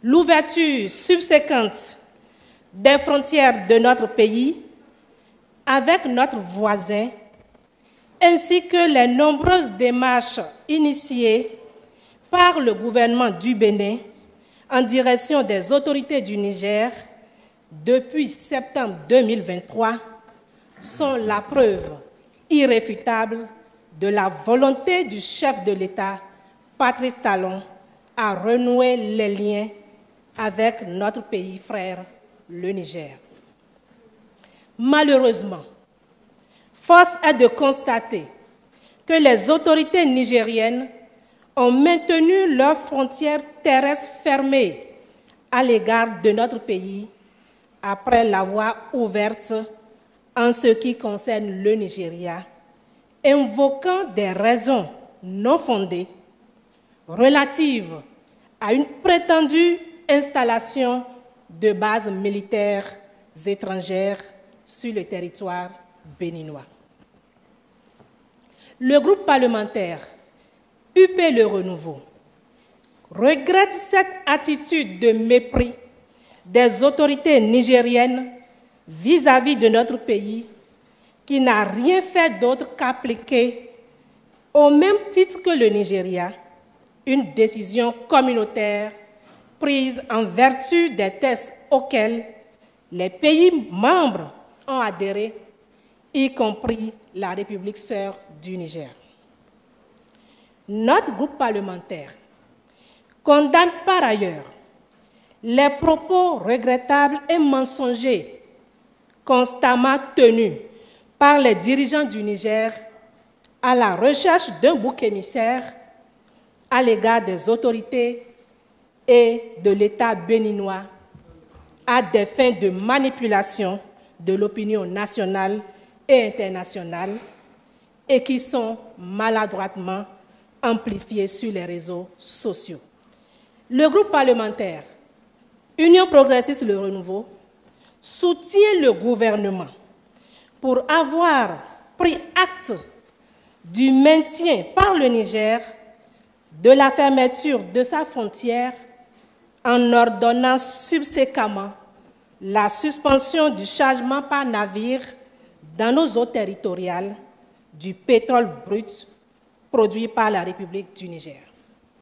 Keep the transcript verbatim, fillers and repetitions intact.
l'ouverture subséquente des frontières de notre pays avec notre voisin, ainsi que les nombreuses démarches initiées par le gouvernement du Bénin en direction des autorités du Niger depuis septembre deux mille vingt-trois sont la preuve irréfutable de la volonté du chef de l'État, Patrice Talon, à renouer les liens avec notre pays frère, le Niger. Malheureusement, force est de constater que les autorités nigériennes ont maintenu leurs frontières terrestres fermées à l'égard de notre pays après l'avoir ouverte en ce qui concerne le Nigeria, invoquant des raisons non fondées relatives à une prétendue installation de bases militaires étrangères sur le territoire béninois. Le groupe parlementaire U P Le Renouveau regrette cette attitude de mépris des autorités nigériennes vis-à-vis de notre pays qui n'a rien fait d'autre qu'appliquer, au même titre que le Nigeria, une décision communautaire prise en vertu des textes auxquels les pays membres ont adhéré, y compris la République sœur du Niger. Notre groupe parlementaire condamne par ailleurs les propos regrettables et mensongers constamment tenus par les dirigeants du Niger à la recherche d'un bouc émissaire à l'égard des autorités et de l'État béninois à des fins de manipulation de l'opinion nationale et internationale et qui sont maladroitement amplifiés sur les réseaux sociaux. Le groupe parlementaire Union progressiste Le Renouveau soutient le gouvernement pour avoir pris acte du maintien par le Niger de la fermeture de sa frontière en ordonnant subséquemment la suspension du chargement par navire dans nos eaux territoriales du pétrole brut produit par la République du Niger.